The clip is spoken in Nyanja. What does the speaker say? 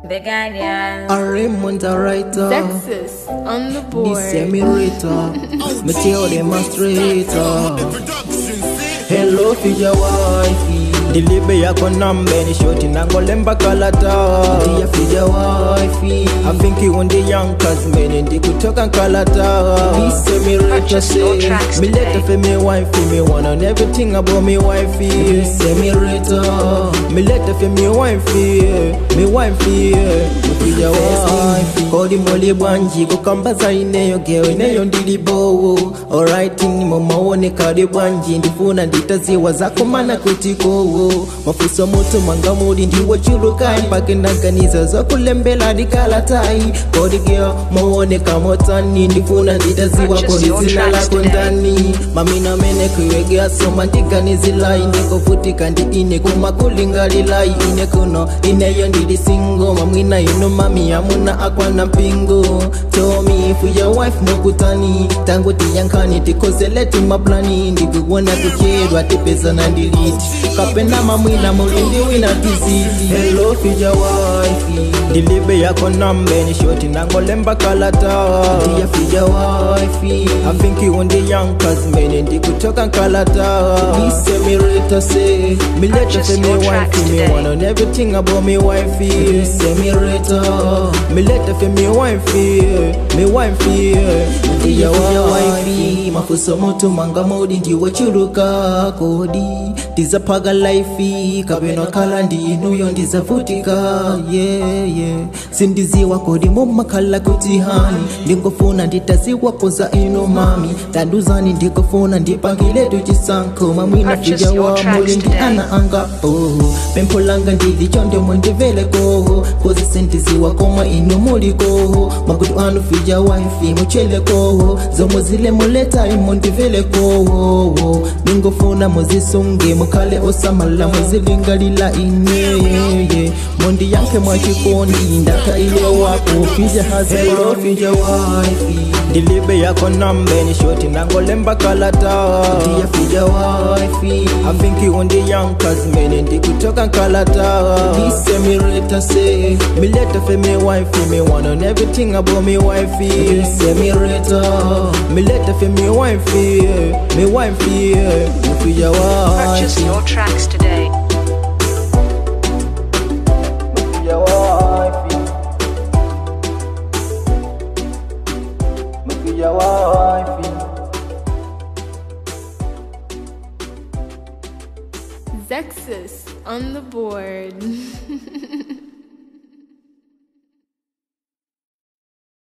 The Guardian. Raymond a writer. Texas on the board. Disseminator. Material demonstrator. Hello for your wifey. Dilibe yako nambe ni shoti nangolemba kalata. Dia for your wifey. I think you on the young cause many ndi kutoka kalata. Disseminator say me let for me wifey. Me wanna know everything about me wifey. Disseminator. Me let for me wifey. Me wifey. For your wifey. Kodi moli banji kukambaza ineyo geo ineyo ndilibo. Alright ni mama one kadi banji ndifuna nditaziwa zako mana kutiko. Mafuso mutu mangamudi ndiwo churukai mpake naganiza za kulembela dikalatai. Kodi geo mawone kamotani ndifuna nditaziwa kodi zina lako ndani. Mamina mene kuwegea soma ndiganizilai. Ndiko futika ndi ine kumakulingalilai. Ine kuno ineyo ndidi singo. Mamina ino mami amuna akwa na pingo. Tell me for your wife mokutani. Tangu tiyankani tikozeleti maplani. Ndikuwana kuchedwa tipeza na ndiliti. Kapenda mamwina mulindi wina tiziti. Hello for your wifey. Dilibe yako nambe ni shoti nangolemba kalata. Dia for your wifey. I think you on the young cause many ndi kutoka kalata. Disseminator say me let for me wifey. Me wanna know everything about me wifey. Disseminator. Me let for me wifey. Me wifey. Dia for your wifey. Mafuso mutu mangamudi ndiwo churuka kodi. Dizapaga lifey. Kabeno kalandi inuyo ndizavutika. Yeah. Sindiziwa kodi mumakala kutihani. Ndingofuna nditaziwa koza ino mami. Tanduzani ndikofuna ndipangile tujisanko. Mamwina fija wa mulindi ana angapo. Pempolanga ndidi chonde mwende vele koho. Kozi sindiziwa koma ino muliko. Magudu anu fija waifi muchele koho. Zomo zile muleta imondi vele koho. Ndingofuna muzisunge mukale osamala muzilingalila inye. Mondi yanke mwachikondi ndaka ile wako. Fija hazelo fija waifi. Dilibe yako nambe ni shoti nangolemba kalata. Dia fija wifey. I think you on the young cause many ndi kutoka kalata. Disseminator say me let for me wifey. Me wanna know everything about me wifey. Disseminator. Me let for me wifey. Me wifey. For your wifey. Purchase your tracks today.